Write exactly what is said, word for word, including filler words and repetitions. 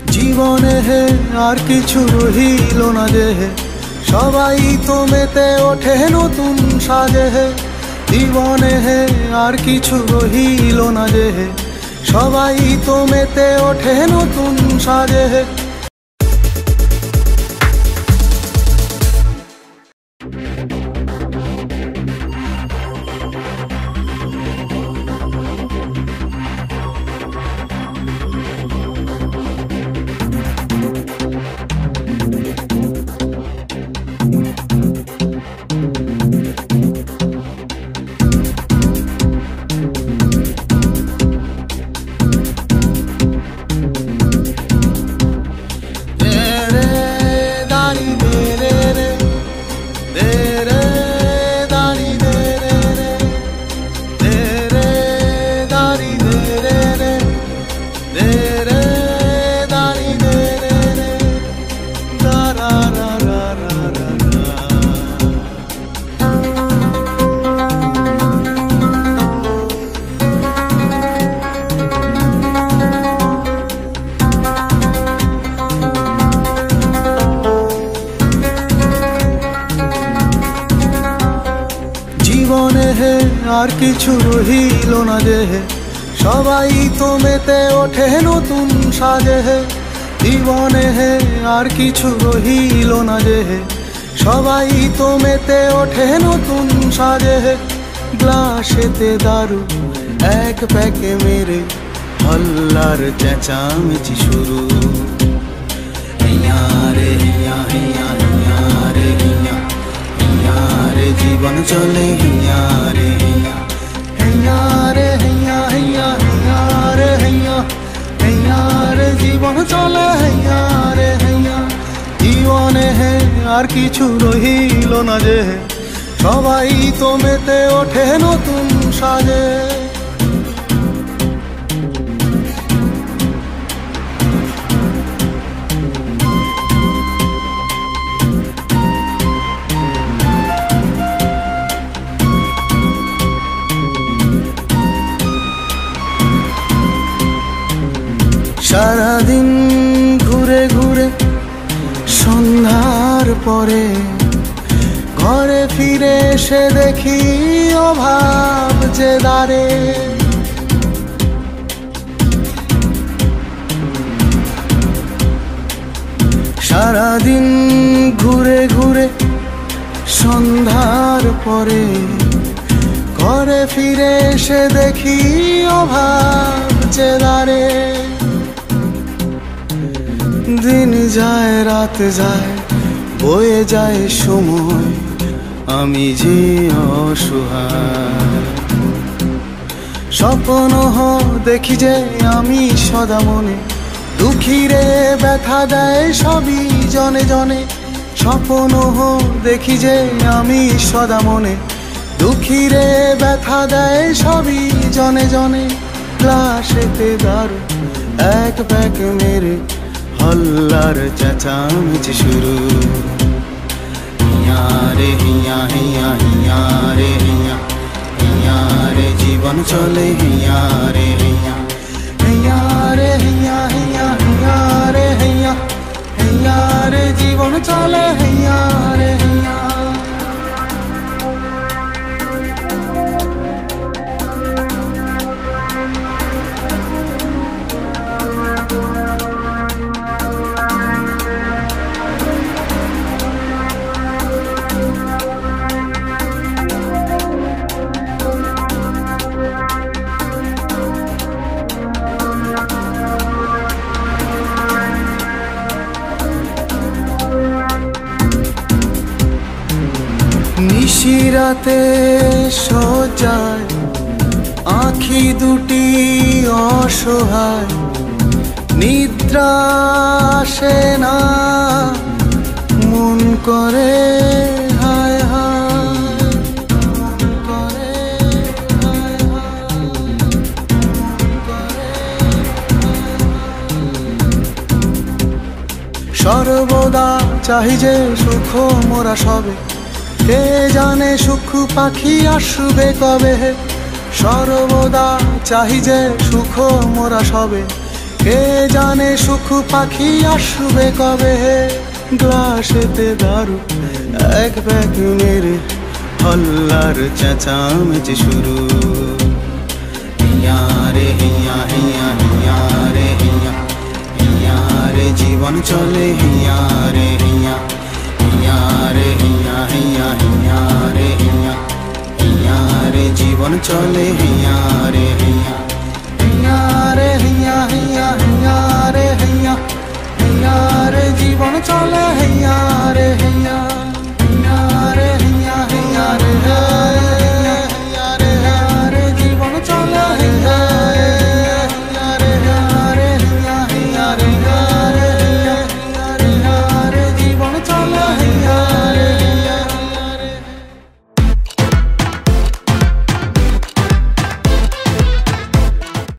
জীবনে হে আর কিছু রহিল না যে হে, সবাই তো মেতে ওঠে নতুন সাজে হে। জীবনে হে আর কিছু রহিল না যে হে, সবাই তো মেতে ওঠে নতুন সাজে হে। জীবনে হে আর কিছু রহিল না যে হে, সবাই তো মেতে ওঠে নতুন সাজে হে। জীবনে হে আর কিছু রহিল না যে হে, সবাই তো মেতে ওঠে নতুন সাজে হে। গ্লাসেতে দারু এক প্যাকে মেরে হল্লার চেঁচামেচি শুরু। হিয়া রে হিয়া হিয়া হিয়া রে হিয়া, হিয়া রে জীবন চলে হিয়া রে হিয়া, হিয়া রে হিয়া হিয়া হিয়া রে হিয়া, হিয়া রে জীবন চলে হিয়া রে হিয়া। জীবনে হে আর কিছু রহিল না যে হে, সবাই তো মেতে ওঠে নতুন সাজে। সারাদিন ঘুরে ঘুরে সন্ধ্যার পরে ঘরে ফিরে এসে দেখি অভাব যে দ্বারে। সারাদিন ঘুরে ঘুরে সন্ধ্যার পরে ঘরে ফিরে এসে দেখি অভাব যে দ্বারে। দিন যায় রাত যায় বয়ে যায় সময়, আমি যে অসহায়। স্বপ্ন দেখি যে আমি সদা মনে, দুঃখীরে ব্যথা দেয় সবই জনে জনে। স্বপ্ন দেখি যে আমি সদা মনে, দুঃখীরে ব্যথা দেয় সবই জনে জনে। গ্লাসেতে দারু এক প্যাক মেরে হল্লার চেঁচামেচি শুরু। হিয়া রে হিয়া হিয়া হিয়া রে হিয়া, হিয়া রে জীবন চলে হিয়া রে হিয়া, হিয়া রে হিয়া হিয়া হিয়া রে হিয়া, হিয়া রে জীবন চলে হিয়া রে হিয়া। নিশিরাতে সজায় আঁখি দুটি অসহায়, নিদ্রা আসে না মন করে হায় হায়, মন করে হায় হায়, মন করে হায় হায়। সর্বদা চাহি যে সুখ মোরা সবে, কে জানে সুখ পাখি আসবে কবে। সর্বদা চাহি যে সুখ মোরা সবে, কে জানে সুখ পাখি আসবে কবে, গ্লাসেতে দারু এক ব্যাগ মেরে হল্লার চেঁচামেচি শুরু। হিয়া রে হিয়া হিয়া হিয়া রে হিয়া, হিয়া রে জীবন চলে হিয়া রে হিয়া, হিয়া রে হিয়া হিয়া হিয়া রে হিয়া, হিয়া রে জীবন চলে হিয়া রে হিয়া।